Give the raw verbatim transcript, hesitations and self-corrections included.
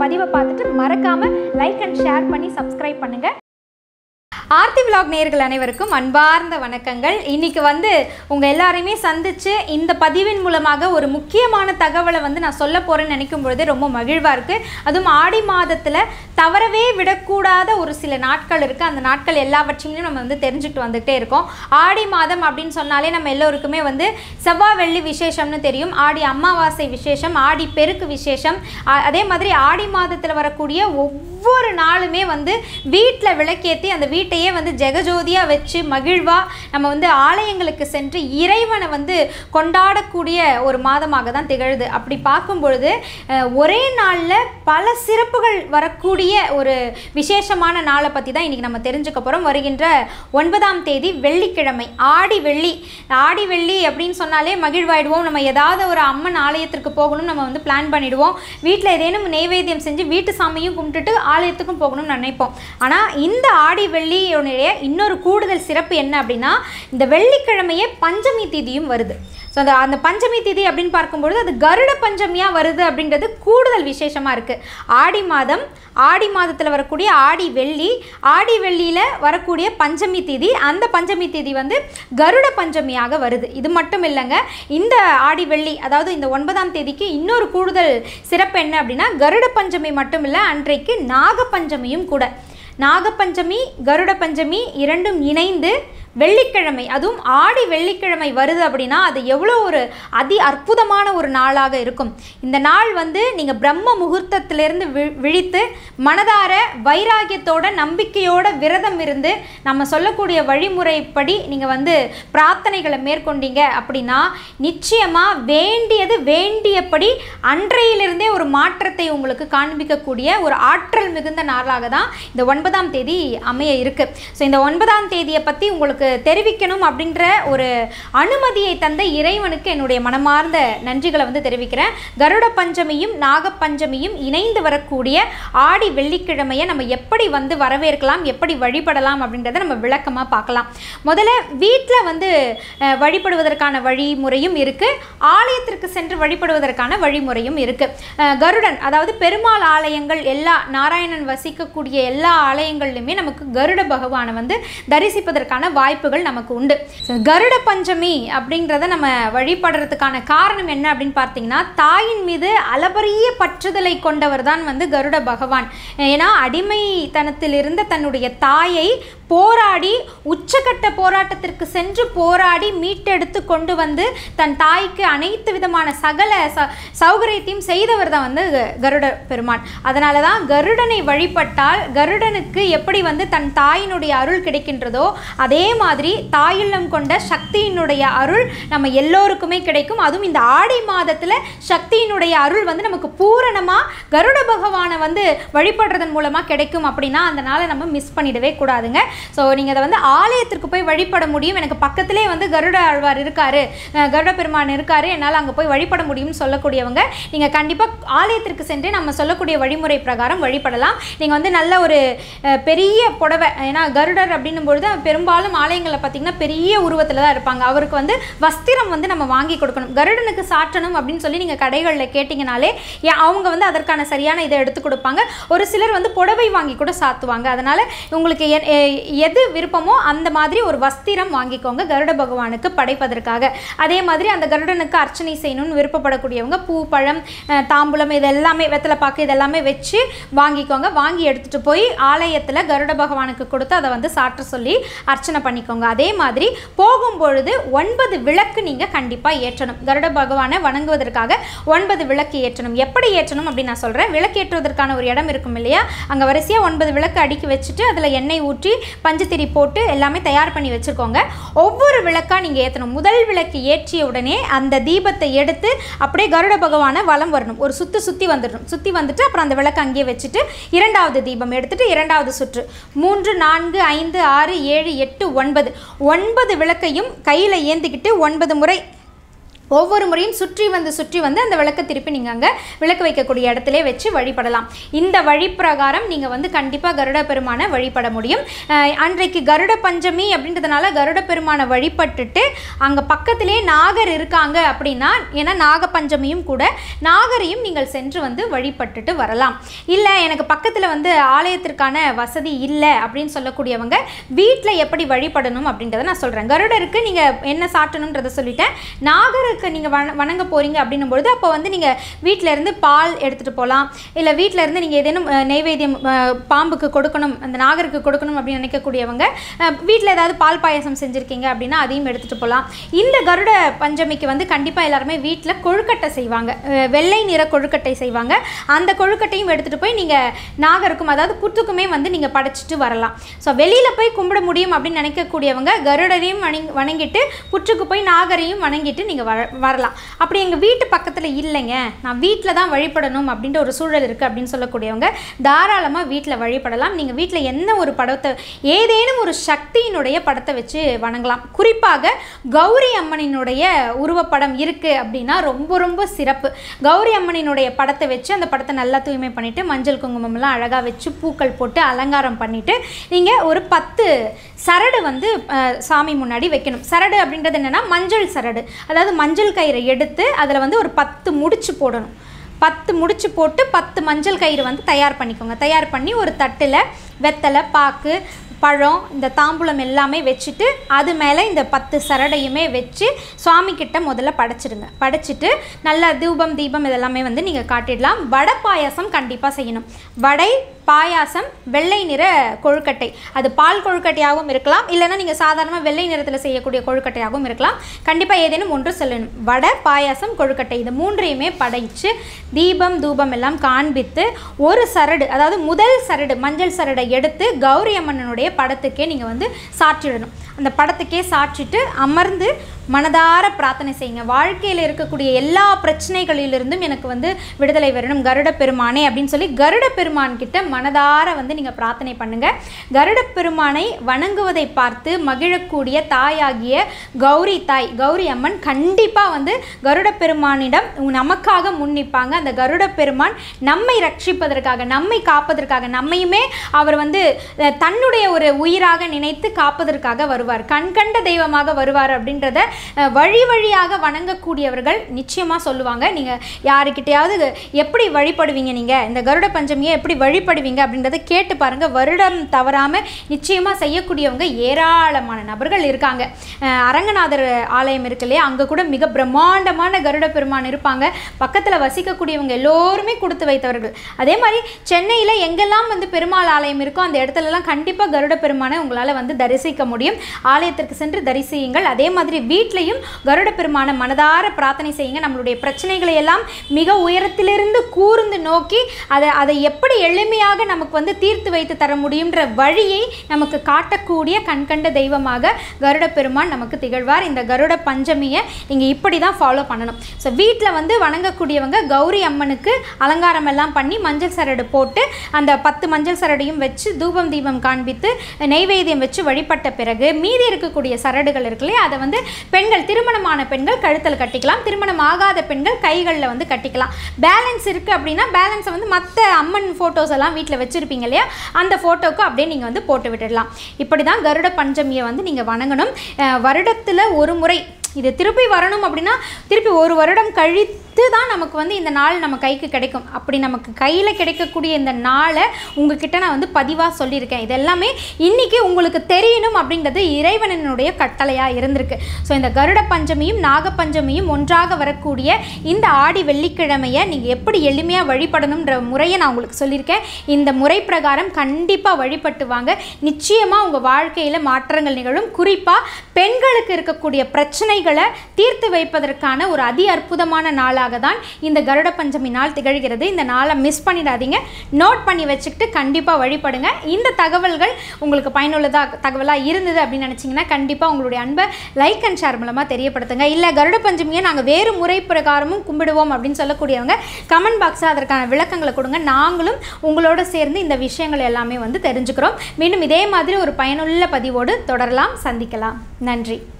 பதிவை பார்த்துட்டு மறக்காமல் லைக் அண்ட் ஷேர் பண்ணி சப்ஸ்கிரைப் பண்ணுங்கள். ஆர்த்தி விலாக் நேயர்கள் அனைவருக்கும் அன்பார்ந்த வணக்கங்கள். இன்றைக்கி வந்து உங்கள் எல்லாரையுமே சந்தித்து இந்த பதிவின் மூலமாக ஒரு முக்கியமான தகவலை வந்து நான் சொல்ல போகிறேன்னு நினைக்கும் பொழுது ரொம்ப மகிழ்வாக இருக்குது. அதுவும் ஆடி மாதத்தில் தவறவே விடக்கூடாத ஒரு சில நாட்கள் இருக்குது. அந்த நாட்கள் எல்லாவற்றையும் நம்ம வந்து தெரிஞ்சுக்கிட்டு வந்துகிட்டே இருக்கோம். ஆடி மாதம் அப்படின்னு சொன்னாலே நம்ம எல்லோருக்குமே வந்து செவ்வாய் வெள்ளி விசேஷம்னு தெரியும். ஆடி அமாவாசை விசேஷம், ஆடி பெருக்கு விசேஷம். அதே மாதிரி ஆடி மாதத்தில் வரக்கூடிய ஒவ்வொரு நாளுமே வந்து வீட்டில் விளக்கேற்றி அந்த வீட்டை வந்து ஜெகஜோதியாக வச்சு மகிழ்வாக நம்ம வந்து ஆலயங்களுக்கு சென்று இறைவனை வந்து கொண்டாடக்கூடிய ஒரு மாதமாக தான் திகழுது. அப்படி பார்க்கும் பொழுது ஒரே நாளில் பல சிறப்புகள் வரக்கூடிய ஒரு விசேஷமான நாளை பற்றி தான் இன்றைக்கி நம்ம தெரிஞ்சுக்க போகிறோம். வருகின்ற ஒன்பதாம் தேதி வெள்ளிக்கிழமை, ஆடி வெள்ளி. ஆடி வெள்ளி அப்படின்னு சொன்னாலே மகிழ்வாயிடுவோம். நம்ம ஏதாவது ஒரு அம்மன் ஆலயத்திற்கு போகணும் நம்ம வந்து பிளான் பண்ணிவிடுவோம். வீட்டில் ஏதேனும் நெய்வேத்தியம் செஞ்சு வீட்டு சாமியும் கும்பிட்டுட்டு ஆலயத்துக்கும் போகணும்னு நினைப்போம். ஆனால் இந்த ஆடி வெள்ளி இன்னொரு கூடுதல் சிறப்பு என்ன அப்படின்னா, இந்த வெள்ளிக்கிழமையே பஞ்சமி திதியும் வருது. ஸோ அந்த அந்த பஞ்சமி திதி அப்படின்னு பார்க்கும்பொழுது அது கருட பஞ்சமியாக வருது அப்படின்றது கூடுதல் விசேஷமாக இருக்குது. ஆடி மாதம், ஆடி மாதத்தில் வரக்கூடிய ஆடி வெள்ளி, ஆடி வெள்ளியில் வரக்கூடிய பஞ்சமி திதி, அந்த பஞ்சமி திதி வந்து கருட பஞ்சமியாக வருது. இது மட்டும் இல்லைங்க, இந்த ஆடி வெள்ளி அதாவது இந்த ஒன்பதாம் தேதிக்கு இன்னொரு கூடுதல் சிறப்பு என்ன அப்படின்னா, கருட பஞ்சமி மட்டும் இல்லை, அன்றைக்கு நாக பஞ்சமியும் கூட. நாகப்பஞ்சமி, கருட பஞ்சமி இரண்டும் இணைந்து வெள்ளிக்கிழமை, அதுவும் ஆடி வெள்ளிக்கிழமை வருது அப்படின்னா அது எவ்வளோ ஒரு அதி அற்புதமான ஒரு நாளாக இருக்கும். இந்த நாள் வந்து நீங்கள் பிரம்ம முகூர்த்தத்திலிருந்து வி விழித்து மனதார வைராகியத்தோட நம்பிக்கையோட விரதம் இருந்து நம்ம சொல்லக்கூடிய வழிமுறைப்படி நீங்கள் வந்து பிரார்த்தனைகளை மேற்கொண்டீங்க அப்படின்னா நிச்சயமாக வேண்டியது வேண்டியபடி அன்றையிலிருந்தே ஒரு மாற்றத்தை உங்களுக்கு காண்பிக்கக்கூடிய ஒரு ஆற்றல் மிகுந்த நாளாக தான் இந்த ஒன்பதாம் தேதி அமைய இருக்குது. ஸோ இந்த ஒன்பதாம் தேதியை பற்றி உங்களுக்கு தெரிவிக்கணும் அப்படின்ற ஒரு அனுமதியை தந்த இறைவனுக்கு என்னுடைய மனமார்ந்த நன்றிகளை வந்து தெரிவிக்கிறேன். கருட பஞ்சமியும் நாகப்பஞ்சமியும் இணைந்து வரக்கூடிய ஆடி வெள்ளிக்கிழமையை நம்ம எப்படி வந்து வரவேற்கலாம், எப்படி வழிபடலாம் அப்படின்றத நம்ம விளக்கமாக பார்க்கலாம். முதல்ல வீட்டில் வந்து வழிபடுவதற்கான வழிமுறையும் இருக்குது, ஆலயத்திற்கு சென்று வழிபடுவதற்கான வழிமுறையும் இருக்குது. கருடன் அதாவது பெருமாள் ஆலயங்கள், எல்லா நாராயணன் வசிக்கக்கூடிய எல்லா ஆலயங்கள்லையுமே நமக்கு கருட பகவானை வந்து தரிசிப்பதற்கான வாய்ப்பு நமக்கு உண்டு. கருட பஞ்சமி அப்படிங்கிறத நம்ம வழிபடுறதுக்கான காரணம் என்ன அப்படின்னு பார்த்தீங்கன்னா, தாயின் மீது அளப்பரிய பற்றுதலை கொண்டவர் தான் வந்து கருட பகவான். ஏன்னா அடிமைத்தனத்தில் இருந்த தன்னுடைய தாயை போராடி உச்சகட்ட போராட்டத்திற்கு சென்று போராடி மீட்டெடுத்து கொண்டு வந்து தன் தாய்க்கு அனைத்து விதமான சகல ச சௌகரியத்தையும் செய்தவர் தான் வந்து கருட பெருமான். அதனால தான் கருடனை வழிபட்டால் கருடனுக்கு எப்படி வந்து தன் தாயினுடைய அருள் கிடைக்கின்றதோ அதே மாதிரி தாயுள்ளம் கொண்ட சக்தியினுடைய அருள் நம்ம எல்லோருக்குமே கிடைக்கும். அதுவும் இந்த ஆடி மாதத்தில் சக்தியினுடைய அருள் வந்து நமக்கு பூரணமாக கருட பகவானை வந்து வழிபடுறதன் மூலமாக கிடைக்கும். அப்படின்னா அந்த நாளை நம்ம மிஸ் பண்ணிடவே கூடாதுங்க. ஸோ நீங்கள் அதை வந்து ஆலயத்திற்கு போய் வழிபட முடியும். எனக்கு பக்கத்திலே வந்து கருட ஆழ்வார் இருக்காரு, கருட பெருமான் இருக்காரு, என்னால் அங்கே போய் வழிபட முடியும்னு சொல்லக்கூடியவங்க நீங்கள் கண்டிப்பாக ஆலயத்திற்கு சென்று நம்ம சொல்லக்கூடிய வழிமுறை பிரகாரம் வழிபடலாம். நீங்கள் வந்து நல்ல ஒரு பெரிய புடவை, ஏன்னா கருடர் அப்படின்னும் பொழுது பெரும்பாலும் ஆலயங்களில் பார்த்திங்கன்னா பெரிய உருவத்தில் தான் இருப்பாங்க. அவருக்கு வந்து வஸ்திரம் வந்து நம்ம வாங்கி கொடுக்கணும். கருடனுக்கு சாற்றணும் அப்படின்னு சொல்லி நீங்கள் கடைகளில் கேட்டிங்கனாலே அவங்க வந்து அதற்கான சரியான இதை எடுத்து கொடுப்பாங்க. ஒரு சிலர் வந்து புடவை வாங்கி கூட சாத்துவாங்க. அதனால் உங்களுக்கு எது விருப்பமோ அந்த மாதிரி ஒரு வஸ்திரம் வாங்கிக்கோங்க கருட பகவானுக்கு படைப்பதற்காக. அதே மாதிரி அந்த கருடனுக்கு அர்ச்சனை செய்யணும்னு விருப்பப்படக்கூடியவங்க பூ, பழம், தாம்பூலம் இது எல்லாமே, வெத்தலை பாக்கு இதெல்லாமே வச்சு வாங்கிக்கோங்க. வாங்கி எடுத்துகிட்டு போய் ஆலயத்தில் கருட பகவானுக்கு கொடுத்து அதை வந்து சாற்ற சொல்லி அர்ச்சனை பண்ணிக்கோங்க. அதே மாதிரி போகும்பொழுது ஒன்பது விளக்கு நீங்கள் கண்டிப்பாக ஏற்றணும். கருட பகவானை வணங்குவதற்காக ஒன்பது விளக்கு ஏற்றணும். எப்படி ஏற்றணும் அப்படின்னு நான் சொல்கிறேன். விளக்கு ஏற்றுவதற்கான ஒரு இடம் இருக்கும் இல்லையா, அங்கே வரிசையாக ஒன்பது விளக்கு அடுக்கி வச்சுட்டு அதில் எண்ணெய் ஊற்றி பஞ்சுத்திரி போட்டு எல்லாமே தயார் பண்ணி வச்சுக்கோங்க. ஒவ்வொரு விளக்காக நீங்கள் ஏற்றணும். முதல் விளக்கு ஏற்றிய உடனே அந்த தீபத்தை எடுத்து அப்படியே கருட பகவானை வலம் வரணும். ஒரு சுற்றி சுற்றி வந்துடணும். சுற்றி வந்துட்டு அப்புறம் அந்த விளக்கு அங்கேயே வச்சுட்டு இரண்டாவது தீபம் எடுத்துட்டு இரண்டாவது சுற்று, மூன்று, நான்கு, ஐந்து, ஆறு, ஏழு, எட்டு, ஒன்பது ஒன்பது விளக்கையும் கையில் ஏந்திக்கிட்டு ஒன்பது முறை ஒவ்வொரு முறையும் சுற்றி வந்து சுற்றி வந்து அந்த விளக்கை திருப்பி நீங்கள் அங்கே விளக்கு வைக்கக்கூடிய இடத்துல வச்சு வழிபடலாம். இந்த வழி பிரகாரம் நீங்கள் வந்து கண்டிப்பாக கருட பெருமானை வழிபட முடியும். அன்றைக்கு கருட பஞ்சமி அப்படின்றதுனால கருட பெருமானை வழிபட்டுட்டு அங்கே பக்கத்திலே நாகர் இருக்காங்க அப்படின்னா, ஏன்னா நாக பஞ்சமியும் கூட, நாகரையும் நீங்கள் சென்று வந்து வழிபட்டுட்டு வரலாம். இல்லை எனக்கு பக்கத்தில் வந்து ஆலயத்திற்கான வசதி இல்லை அப்படின்னு சொல்லக்கூடியவங்க வீட்டில் எப்படி வழிபடணும் அப்படின்றத நான் சொல்கிறேன். கருடருக்கு நீங்கள் என்ன சாட்டணுன்றதை சொல்லிட்டேன். நாகருக்கு நீங்கள் வண வணங்க போகிறீங்க அப்படின்னும் பொழுது அப்போ வந்து நீங்கள் வீட்டில் இருந்து பால் எடுத்துகிட்டு போகலாம். இல்லை வீட்டில் இருந்து நீங்கள் ஏதேனும் நெய்வேத்தியம் பாம்புக்கு கொடுக்கணும், அந்த நாகருக்கு கொடுக்கணும் அப்படின்னு நினைக்கக்கூடியவங்க வீட்டில் ஏதாவது பால் பாயசம் செஞ்சுருக்கீங்க அப்படின்னா அதையும் எடுத்துகிட்டு போகலாம். இந்த கருட பஞ்சமிக்கு வந்து கண்டிப்பாக எல்லாருமே வீட்டில் கொழுக்கட்டை செய்வாங்க, வெள்ளை நிற கொழுக்கட்டை செய்வாங்க. அந்த கொழுக்கட்டையும் எடுத்துகிட்டு போய் நீங்கள் நாகருக்கும் அதாவது புத்துக்குமே வந்து நீங்கள் படைச்சிட்டு வரலாம். ஸோ வெளியில் போய் கும்பிட முடியும் அப்படின்னு நினைக்கக்கூடியவங்க கருடரையும் வணங்கி வணங்கிட்டு புற்றுக்கு போய் நாகரையும் வணங்கிட்டு நீங்கள் வர வரலாம். அப்படி எங்கள் வீட்டு பக்கத்தில் இல்லைங்க, நான் வீட்டில் தான் வழிபடணும் அப்படின்ற ஒரு சூழல் இருக்குது அப்படின்னு சொல்லக்கூடியவங்க தாராளமாக வீட்டில் வழிபடலாம். நீங்கள் வீட்டில் என்ன ஒரு படத்தை, ஏதேனும் ஒரு சக்தியினுடைய படத்தை வச்சு வணங்கலாம். குறிப்பாக கௌரி அம்மனினுடைய உருவப்படம் இருக்குது அப்படின்னா ரொம்ப ரொம்ப சிறப்பு. கௌரி அம்மனினுடைய படத்தை வச்சு அந்த படத்தை நல்லா தூய்மை பண்ணிவிட்டு மஞ்சள் குங்குமம்லாம் அழகாக வச்சு பூக்கள் போட்டு அலங்காரம் பண்ணிவிட்டு நீங்கள் ஒரு பத்து சரடு வந்து சாமி முன்னாடி வைக்கணும். சரடு அப்படின்றது என்னென்னா மஞ்சள் சரடு, அதாவது மஞ்சள் கயிறை எடுத்து அதில் வந்து ஒரு பத்து முடிச்சு போடணும். பத்து முடிச்சு போட்டு பத்து மஞ்சள் கயிறு வந்து தயார் பண்ணிக்கோங்க. தயார் பண்ணி ஒரு தட்டில் வெத்தலை, பாக்கு, பழம், இந்த தாம்பூலம் எல்லாமே வச்சுட்டு அது மேலே இந்த பத்து சரடையுமே வச்சு சுவாமி கிட்ட முதல்ல படைச்சிடுங்க. படைச்சிட்டு நல்லா தூபம் தீபம் இதெல்லாமே வந்து நீங்கள் காட்டிடலாம். வடை பாயாசம் கண்டிப்பாக செய்யணும். வடை பாயாசம், வெள்ளை நிற கொழுக்கட்டை, அது பால் கொழுக்கட்டையாகவும் இருக்கலாம், இல்லைன்னா நீங்கள் சாதாரணமாக வெள்ளை நிறத்தில் செய்யக்கூடிய கொழுக்கட்டையாகவும் இருக்கலாம். கண்டிப்பாக ஏதேனும் ஒன்று சொல்லணும். வடை, பாயாசம், கொழுக்கட்டை இது மூன்றையுமே படைச்சு தீபம் தூபம் எல்லாம் காண்பித்து ஒரு சரடு, அதாவது முதல் சரடு மஞ்சள் சரடை எடுத்து கௌரி அம்மனுடைய படத்துக்கே நீங்கள் வந்து சாற்றிடணும். அந்த படத்துக்கே சாற்றிட்டு அமர்ந்து மனதார பிரார்த்தனை செய்யுங்க. வாழ்க்கையில் இருக்கக்கூடிய எல்லா பிரச்சனைகளிலிருந்தும் எனக்கு வந்து விடுதலை வரணும் கருட பெருமானே அப்படின்னு சொல்லி கருட பெருமான் கிட்ட மனதார வந்து நீங்கள் பிரார்த்தனை பண்ணுங்கள். கருட பெருமானை வணங்குவதை பார்த்து மகிழக்கூடிய தாயாகிய கௌரி தாய், கௌரி அம்மன் கண்டிப்பாக வந்து கருட பெருமானிடம் நமக்காக முன்னிப்பாங்க. அந்த கருட பெருமான் நம்மை ரட்சிப்பதற்காக, நம்மை காப்பதற்காக, நம்மையுமே அவர் வந்து தன்னுடைய ஒரு உயிராக நினைத்து காப்பதற்காக வருவார். கண்கண்ட தெய்வமாக வருவார் அப்படின்றத வழி வழியாக வணங்கக்கூடியவர்கள் நிச்சயமாக சொல்லுவாங்க. நீங்கள் யாருக்கிட்டையாவது எப்படி வழிபடுவீங்க, நீங்கள் இந்த கருட பஞ்சமியை எப்படி வழிபடுவீங்க அப்படின்றத கேட்டு பாருங்கள். வருடம் தவறாமல் நிச்சயமாக செய்யக்கூடியவங்க ஏராளமான நபர்கள் இருக்காங்க. அரங்கநாதர் ஆலயம் இருக்கு இல்லையா, அங்கே கூட மிக பிரம்மாண்டமான கருட பெருமான் இருப்பாங்க. பக்கத்தில் வசிக்கக்கூடியவங்க எல்லோருமே கொடுத்து வைத்தவர்கள். அதே மாதிரி சென்னையில் எங்கெல்லாம் வந்து பெருமாள் ஆலயம் இருக்கோ அந்த இடத்துலலாம் கண்டிப்பாக கருட பெருமானை உங்களால் வந்து தரிசிக்க முடியும். ஆலயத்திற்கு சென்று தரிசியுங்கள். அதே மாதிரி வீட்லையும் கருட பெருமான மனதார பிரார்த்தனை செய்யுங்க. நம்மளுடைய பிரச்சனைகளை எல்லாம் மிக உயரத்திலிருந்து கூர்ந்து நோக்கி அதை அதை எப்படி எளிமையாக நமக்கு வந்து தீர்த்து வைத்து தர முடியுன்ற வழியை நமக்கு காட்டக்கூடிய கண்கண்ட தெய்வமாக கருட பெருமான் நமக்கு திகழ்வார். இந்த கருட பஞ்சமியை நீங்கள் இப்படி தான் ஃபாலோ பண்ணணும். ஸோ வீட்டில் வந்து வணங்கக்கூடியவங்க கௌரி அம்மனுக்கு அலங்காரம் எல்லாம் பண்ணி மஞ்சள் சரடு போட்டு அந்த பத்து மஞ்சள் சரடையும் வச்சு தூபம் தீபம் காண்பித்து நெய்வேத்தியம் வச்சு வழிபட்ட பிறகு மீதி இருக்கக்கூடிய சரடுகள் இருக்குல்லையே அதை வந்து பெண்கள், திருமணமான பெண்கள் கழுத்தில் கட்டிக்கலாம். திருமணம் ஆகாத பெண்கள் கைகளில் வந்து கட்டிக்கலாம். பேலன்ஸ் இருக்குது அப்படின்னா பேலன்ஸை வந்து மற்ற அம்மன் ஃபோட்டோஸ் எல்லாம் வீட்டில் வச்சுருப்பீங்க இல்லையா, அந்த ஃபோட்டோக்கு அப்படியே நீங்கள் வந்து போட்டு விட்டுடலாம். இப்படி தான் கருட பஞ்சமியை வந்து நீங்கள் வணங்கணும். வருடத்தில் ஒரு முறை இது திருப்பி வரணும் அப்படின்னா திருப்பி ஒரு வருடம் கழித்து தான் நமக்கு வந்து இந்த நாள் நம்ம கைக்கு கிடைக்கும். அப்படி நமக்கு கையில் கிடைக்கக்கூடிய இந்த நாளை உங்ககிட்ட நான் வந்து பதிவாக சொல்லியிருக்கேன். இதெல்லாமே இன்றைக்கி உங்களுக்கு தெரியணும் அப்படின்றது இறைவனுடைய கட்டளையாக இருந்திருக்கு. ஸோ இந்த கருட பஞ்சமியும் நாகப்பஞ்சமியும் ஒன்றாக வரக்கூடிய இந்த ஆடி வெள்ளிக்கிழமையை நீங்கள் எப்படி எளிமையாக வழிபடணுன்ற முறையை நான் உங்களுக்கு சொல்லியிருக்கேன். இந்த முறை பிரகாரம் கண்டிப்பாக வழிபட்டு வாங்க. நிச்சயமாக உங்கள் வாழ்க்கையில் மாற்றங்கள் நிகழும். குறிப்பாக பெண்களுக்கு இருக்கக்கூடிய பிரச்சனைகளை தீர்த்து வைப்பதற்கான ஒரு அதி அற்புதமான நாளாக தான் இந்த கருட பஞ்சமி நாள் திகழ்கிறது. இந்த நாளை மிஸ் பண்ணிடாதீங்க. நோட் பண்ணி வச்சுக்கிட்டு கண்டிப்பாக வழிபடுங்க. இந்த தகவல்கள் உங்களுக்கு பயனுள்ளதாக தகவலாக இருந்தது அப்படின்னு நினச்சிங்கன்னா கண்டிப்பாக உங்களுடைய அன்பை லைக் அண்ட் ஷேர் மூலமாக தெரியப்படுத்துங்க. இல்லை கருட பஞ்சமியை நாங்கள் வேறு முறை பிரகாரமும் கும்பிடுவோம் அப்படின்னு சொல்லக்கூடியவங்க கமெண்ட் பாக்ஸில் அதற்கான விளக்கங்களை கொடுங்க. நாங்களும் உங்களோட சேர்ந்து இந்த விஷயங்கள் எல்லாமே வந்து தெரிஞ்சுக்கிறோம். மீண்டும் இதே மாதிரி ஒரு பயனுள்ள பதிவோடு தொடரலாம், சந்திக்கலாம். நன்றி.